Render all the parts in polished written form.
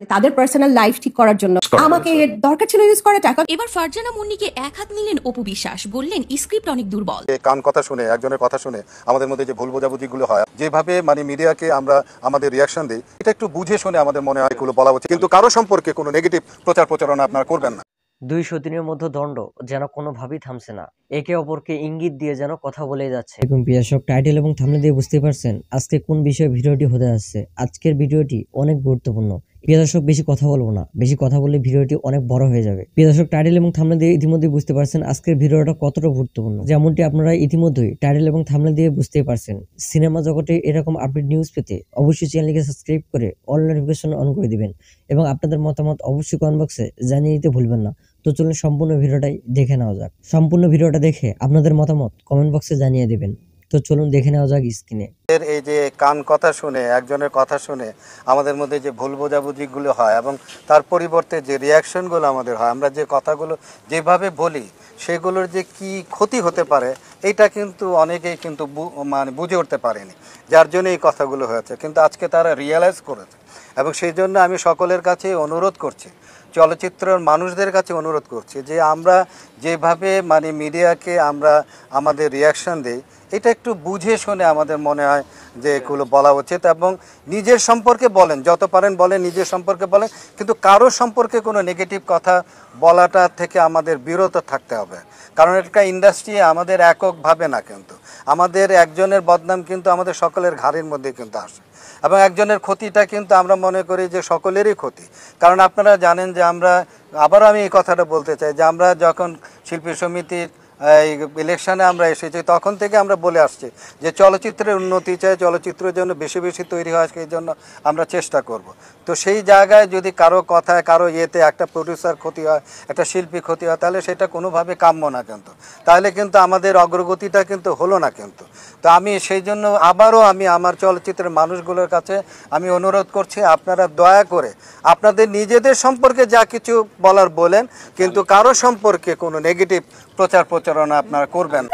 তাদের personal life ঠিক করার জন্য আমাকে দরকার ছিল ইউজ করা টাকা। এবার ফারজানা মুন্নিকে এক হাত নিলেন অপু বিশ্বাস, বললেন স্ক্রিপ্ট অনেক দুর্বল। কান কথা শুনে, একজনের কথা শুনে আমাদের মধ্যে যে ভুল বোঝাবুঝিগুলো হয়, যেভাবে মিডিয়াকে আমরা আমাদের রিয়াকশন দিই, এটা একটু বুঝে শুনে আমাদের মনে হয় এগুলো বলা উচিত। কিন্তু কারো সম্পর্কে কোনো নেগেটিভ প্রচার প্রচারণা আপনারা করবেন না। 200 দিনের মধ্যে দণ্ড যেন কোনোভাবেই থামছে না, একে অপরকে ইঙ্গিত দিয়ে যেন কথা বলে যাচ্ছে। এবং প্রিয়দর্শক, টাইটেল এবং থাম্বনেল দিয়ে বুঝতে পারছেন আজকে কোন বিষয়ে ভিডিওটি হতে যাচ্ছে। আজকের ভিডিওটি অনেক গুরুত্বপূর্ণ। প্রিয়দর্শক, বেশি কথা বলবো না, বেশি কথা বললে ভিডিওটি অনেক বড় হয়ে যাবে। প্রিয়দর্শক, টাইটেল এবং থাম্বনেল দিয়ে ইতিমধ্যে বুঝতে পারছেন আজকের ভিডিওটা কতটা গুরুত্বপূর্ণ। যেমনটি আপনারা ইতিমধ্যেই টাইটেল এবং থাম্বনেল দিয়ে বুঝতেই পারছেন, সিনেমা জগতে এরকম আপডেট নিউজ পেতে অবশ্যই চ্যানেলটিকে সাবস্ক্রাইব করে অল নোটিফিকেশন অন করে দিবেন এবং আপনাদের মতামত অবশ্যই কমেন্ট বক্সে জানিয়ে দিতে ভুলবেন না। তো চলুন সম্পূর্ণ ভিডিওটাই দেখে নেওয়া যাক। সম্পূর্ণ ভিডিওটা দেখে আপনাদের মতামত কমেন্ট বক্সে জানিয়ে দিবেন। তো চলুন দেখে নেওয়া যাক স্ক্রিনে। এই যে কান কথা শুনে, একজনের কথা শুনে আমাদের মধ্যে যে ভুল বোঝাবুঝিগুলো হয় এবং তার পরিবর্তে যে রিয়াকশনগুলো আমাদের হয়, আমরা যে কথাগুলো যেভাবে বলি সেগুলোর যে কি ক্ষতি হতে পারে, এটা কিন্তু অনেকেই কিন্তু বুঝে উঠতে পারেনি, যার জন্য এই কথাগুলো হয়েছে। কিন্তু আজকে তারা রিয়েলাইজ করেছে এবং সেই জন্য আমি সকলের কাছে অনুরোধ করছি, চলচ্চিত্রের মানুষদের কাছে অনুরোধ করছি যে আমরা যেভাবে মিডিয়াকে আমরা আমাদের রিয়াকশন দিই, এটা একটু বুঝে শুনে আমাদের মনে হয় যে এগুলো বলা উচিত। এবং নিজের সম্পর্কে বলেন, যত পারেন বলেন, নিজের সম্পর্কে বলেন, কিন্তু কারো সম্পর্কে কোনো নেগেটিভ কথা বলাটা থেকে আমাদের বিরত থাকতে হবে। কারণ এটা ইন্ডাস্ট্রি আমাদের এককভাবে না, কিন্তু আমাদের একজনের বদনাম কিন্তু আমাদের সকলের ঘাড়ের মধ্যে কিন্তু আসে এবং একজনের ক্ষতিটা কিন্তু আমরা মনে করি যে সকলেরই ক্ষতি। কারণ আপনারা জানেন যে আবারও আমি এই কথাটা বলতে চাই যে আমরা যখন শিল্পী সমিতির এই ইলেকশনে আমরা এসেছি, তখন থেকে আমরা বলে আসছি যে চলচ্চিত্রের উন্নতি চাই, চলচ্চিত্রের জন্য বেশি বেশি তৈরি হয়, সেই জন্য আমরা চেষ্টা করব। তো সেই জায়গায় যদি কারো কথায়, কারো ইয়েতে একটা প্রডিউসার ক্ষতি হয়, একটা শিল্পী ক্ষতি হয়, তাহলে সেটা কোনোভাবে কাম্য না, কিন্তু তাহলে কিন্তু আমাদের অগ্রগতিটা কিন্তু হলো না। কিন্তু তো আমি সেই জন্য আবারও আমি আমার চলচ্চিত্রের মানুষগুলোর কাছে আমি অনুরোধ করছি, আপনারা দয়া করে আপনাদের নিজেদের সম্পর্কে যা কিছু বলার বলেন, কিন্তু কারো সম্পর্কে কোনো নেগেটিভ প্রচার প্রচারণা আপনারা করবেন।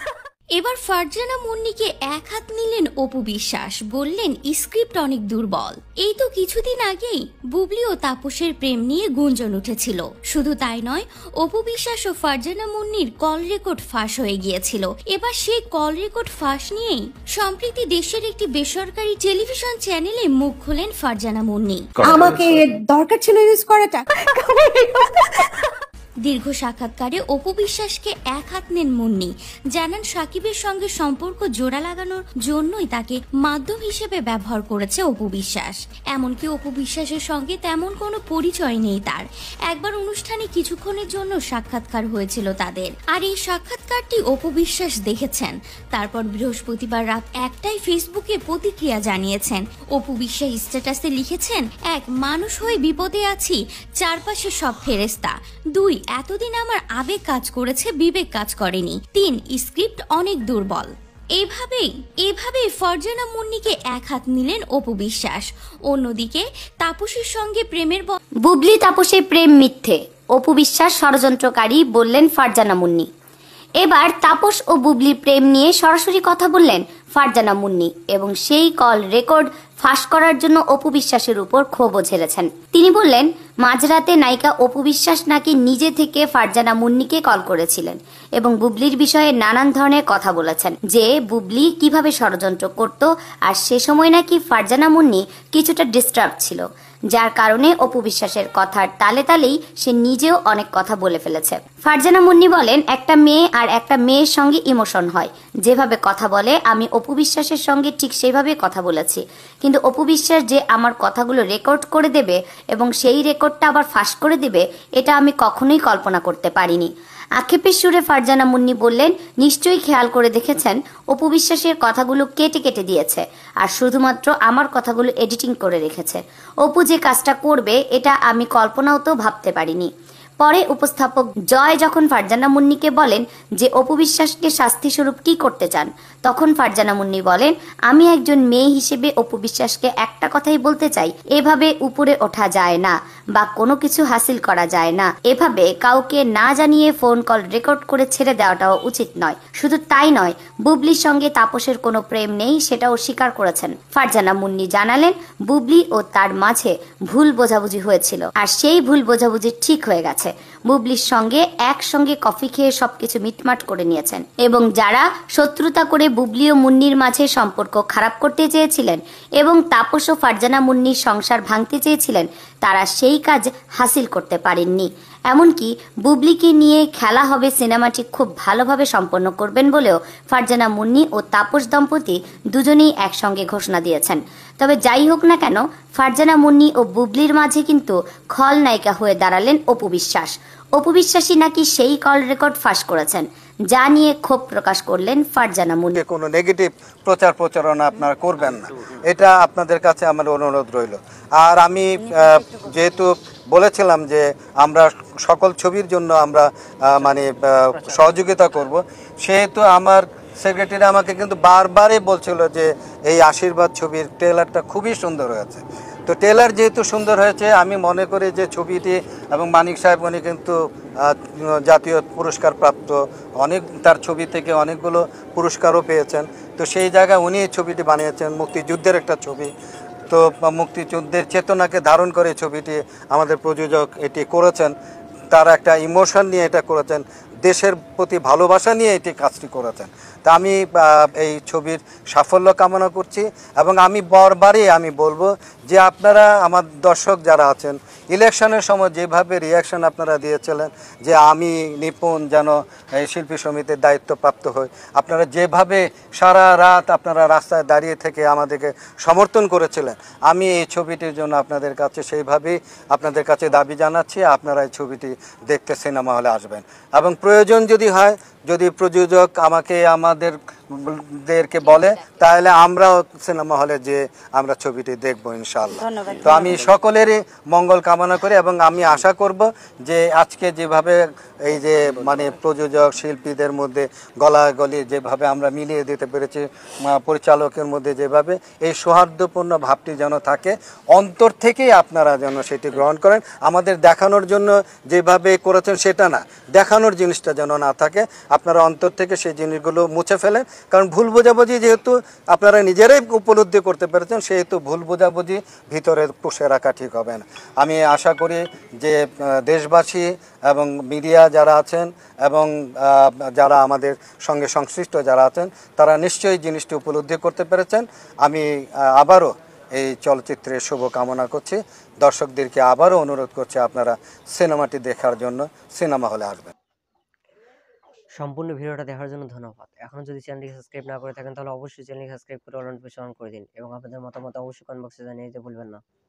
এবার ফারজানা মুন্নিকে এক হাত নিলেন অপু বিশ্বাস, বললেন স্ক্রিপ্ট অনেক দুর্বল। এই তো কিছুদিন আগেই বুবলি ও তাপসের প্রেম নিয়ে গুঞ্জন উঠেছিল। শুধু তাই নয়, অপু বিশ্বাস ও ফারজানা মুন্নির কল রেকর্ড ফাঁস হয়ে গিয়েছিল। এবার সেই কল রেকর্ড ফাঁস নিয়েই সম্প্রতি দেশের একটি বেসরকারি টেলিভিশন চ্যানেলে মুখ খোলেন ফারজানা মুন্নি। আমাকে দরকার ছিল ইউজ করা টাকা। দীর্ঘ সাক্ষাৎকারে অপু বিশ্বাসকে এক হাত নেন মুন্নি, জানান সাকিবের সঙ্গে সম্পর্ক জোড়া লাগানোর জন্যই তাকে মাধ্যম হিসেবে ব্যবহার করেছে অপু বিশ্বাস। এমনকি অপু বিশ্বাসের সঙ্গে তেমন কোনো পরিচয় নেই তার। একবার অনুষ্ঠানে কিছুক্ষণের জন্য সাক্ষাৎকার হয়েছিল তাদের, আর এই সাক্ষাৎকারটি অপু বিশ্বাস দেখেছেন। তারপর বৃহস্পতিবার রাত 1টায় ফেসবুকে প্রতিক্রিয়া জানিয়েছেন। অপু বিশ্বাস স্ট্যাটাসে লিখেছেন, 1. মানুষ হয়ে বিপদে আছি, চারপাশে সব ফেরেস্তা। 2. এতদিন আমার আবেগ কাজ করেছে, বিবেক কাজ করেনি। 3. স্ক্রিপ্ট অনেক দুর্বল। এভাবেই ফারজানা মুন্নিকে এক হাত নিলেন অপু বিশ্বাস। অন্যদিকে তাপসের সঙ্গে প্রেমের বুবলি তাপসের প্রেম মিথ্যে, অপু বিশ্বাস ষড়যন্ত্রকারী, বললেন ফারজানা মুন্নি। এবার তাপস ও বুবলির প্রেম নিয়ে সরাসরি কথা বললেন ফারজানা মুন্নি এবং সেই কল রেকর্ড ফাঁস করার জন্য অপু বিশ্বাসের উপর ক্ষোভও ঝেড়েছেন। তিনি বললেন, মাঝরাতে নায়িকা অপু বিশ্বাস নাকি নিজে থেকে ফারজানা মুন্নিকে কল করেছিলেন এবং বুবলির বিষয়ে নানান ধরনের কথা বলেছেন, যে বুবলি কিভাবে ষড়যন্ত্র করত, আর সে সময় নাকি ফারজানা মুন্নি কিছুটা ডিস্টার্ব ছিল, যার কারণে অপু বিশ্বাসের কথার তালে তালেই সে নিজেও অনেক কথা বলে ফেলেছে। ফারজানা মুন্নি বলেন, একটা মেয়ে আর একটা মেয়ের সঙ্গে ইমোশন হয়, যেভাবে কথা বলে আমি অপু বিশ্বাসের সঙ্গে ঠিক সেইভাবে কথা বলেছি, কিন্তু অপু বিশ্বাস যে আমার কথাগুলো রেকর্ড করে দেবে এবং সেই রেকর্ডটা আবার ফাঁস করে দেবে, এটা আমি কখনোই কল্পনা করতে পারিনি। আক্ষেপের সুরে ফারজানা মুন্নি বললেন, নিশ্চয়ই খেয়াল করে দেখেছেন অপু বিশ্বাসের কথাগুলো কেটে কেটে দিয়েছে আর শুধুমাত্র আমার কথাগুলো এডিটিং করে রেখেছে। অপু যে কাজটা করবে এটা আমি কল্পনাও তো ভাবতে পারিনি। পরে উপস্থাপক জয় যখন ফারজানা মুন্নিকে বলেন যে অপু বিশ্বাসকে শাস্তি স্বরূপ কি করতে চান, তখন ফারজানা মুন্নি বলেন, আমি একজন মেয়ে হিসেবে অপু বিশ্বাসকে একটা কথাই বলতে চাই, এভাবে উপরে ওঠা যায় না। বা কোনো কিছু হাসিল করা যায় না। এভাবে কাউকে না জানিয়ে ফোন কল রেকর্ড করে ছেড়ে দেওয়াটাও উচিত নয়। শুধু তাই নয়, বুবলির সঙ্গে তাপসের কোনো প্রেম নেই সেটাও স্বীকার করেছেন ফারজানা মুন্নি। জানালেন বুবলি ও তার মাঝে ভুল বোঝাবুঝি হয়েছিল, আর সেই ভুল বোঝাবুঝি ঠিক হয়ে গেছে। বুবলির সঙ্গে একসঙ্গে কফি খেয়ে সবকিছু মিটমাট করে নিয়েছেন, এবং যারা শত্রুতা করে বুবলি ও মুন্নির মাঝে সম্পর্ক খারাপ করতে চেয়েছিলেন এবং তাপস ও ফারজানা মুন্নির সংসার ভাঙতে চেয়েছিলেন, তারা সেই কাজ হাসিল করতে পারেননি। এমনকি বুবলিকে নিয়ে খেলা হবে সিনেমাটি খুব ভালোভাবে সম্পন্ন করবেন বলেও ফারজানা মুন্নি ও তাপস দম্পতি দুজনেই একসঙ্গে ঘোষণা দিয়েছেন। তবে যাই হোক না কেন, ফারজানা মুন্নি ও বুবলির মাঝে কিন্তু খলনায়িকা হয়ে দাঁড়ালেন অপু বিশ্বাস। অপু বিশ্বাসী নাকি সেই কল রেকর্ড ফাঁস করেছেন, যা নিয়ে ক্ষোভ প্রকাশ করলেন ফারজানা মুন্নি। কোনো নেগেটিভ প্রচার প্রচারণা আপনারা করবেন না, এটা আপনাদের কাছে আমার অনুরোধ রইল। আর আমি যেহেতু বলেছিলাম যে আমরা সকল ছবির জন্য আমরা মানে সহযোগিতা করব, সেহেতু আমার সেক্রেটারি আমাকে কিন্তু বারবারই বলছিল যে এই আশীর্বাদ ছবির ট্রেলারটা খুবই সুন্দর হয়েছে। তো ট্রেলার যেহেতু সুন্দর হয়েছে, আমি মনে করি যে ছবিটি, এবং মানিক সাহেব উনি কিন্তু জাতীয় পুরস্কার প্রাপ্ত, অনেক তার ছবি থেকে অনেকগুলো পুরস্কারও পেয়েছেন। তো সেই জায়গায় উনি এই ছবিটি বানিয়েছেন, মুক্তিযুদ্ধের একটা ছবি। তো মুক্তিযুদ্ধের চেতনাকে ধারণ করে ছবিটি আমাদের প্রযোজক এটি করেছেন, তারা একটা ইমোশন নিয়ে এটা করেছেন, দেশের প্রতি ভালোবাসা নিয়ে এটি কাজটি করেছেন। তা আমি এই ছবির সাফল্য কামনা করছি, এবং আমি বারবারই আমি বলবো যে আপনারা আমার দর্শক যারা আছেন, ইলেকশনের সময় যেভাবে রিয়াকশন আপনারা দিয়েছিলেন যে আমি নিপুণ যেন এই শিল্পী সমিতির দায়িত্বপ্রাপ্ত হই, আপনারা যেভাবে সারা রাত আপনারা রাস্তায় দাঁড়িয়ে থেকে আমাদেরকে সমর্থন করেছিলেন, আমি এই ছবিটির জন্য আপনাদের কাছে সেইভাবেই আপনাদের কাছে দাবি জানাচ্ছি। আপনারা এই ছবিটি দেখতে সিনেমা হলে আসবেন, এবং প্রয়োজন যদি হয়, যদি প্রযোজক আমাকে আমাদেরকে বলে, তাহলে আমরাও সিনেমা হলে যে আমরা ছবিটি দেখব ইনশাআল্লাহ। তো আমি সকলেরই মঙ্গল কামনা করি, এবং আমি আশা করব যে আজকে যেভাবে এই যে মানে প্রযোজক শিল্পীদের মধ্যে গলাগলি যেভাবে আমরা মিলিয়ে দিতে পেরেছি, পরিচালকের মধ্যে যেভাবে এই সৌহার্দ্যপূর্ণ ভাবটি যেন থাকে, অন্তর থেকেই আপনারা যেন সেটি গ্রহণ করেন। আমাদের দেখানোর জন্য যেভাবে করেছেন সেটা না, দেখানোর জিনিসটা যেন না থাকে, আপনারা অন্তর থেকে সেই জিনিসগুলো মুছে ফেলেন। কারণ ভুল বোঝাবুঝি যেহেতু আপনারা নিজেরাই উপলব্ধি করতে পেরেছেন, সেহেতু ভুল বোঝাবুঝি ভিতরে পুষে রাখা ঠিক হবে না। আমি আশা করি যে দেশবাসী এবং মিডিয়া যারা আছেন এবং যারা আমাদের সঙ্গে সংশ্লিষ্ট যারা আছেন, তারা নিশ্চয়ই জিনিসটি উপলব্ধি করতে পেরেছেন। আমি আবারও এই চলচ্চিত্রের শুভ কামনা করছি। দর্শকদেরকে আবারও অনুরোধ করছি আপনারা সিনেমাটি দেখার জন্য সিনেমা হলে আসবেন। সম্পূর্ণ ভিডিওটা দেখার জন্য ধন্যবাদ। এখনো যদি চ্যানেলটি সাবস্ক্রাইব না করে থাকেন, তাহলে অবশ্যই চ্যানেলটি সাবস্ক্রাইব করে অল নোটিফিকেশন অন করে দিন, এবং আপনাদের মতামত অবশ্যই কমেন্ট বক্সে জানিয়ে দিতে ভুলবেন না।